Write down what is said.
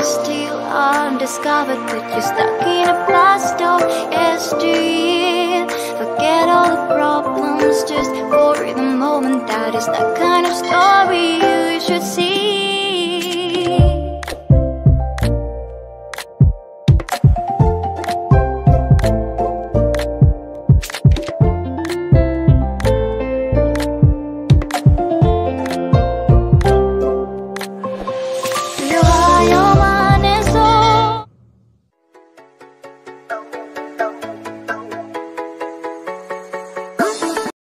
still undiscovered, but you're stuck in a blast of yesteryear. Forget all the problems just for the moment. That is the kind of story you should see.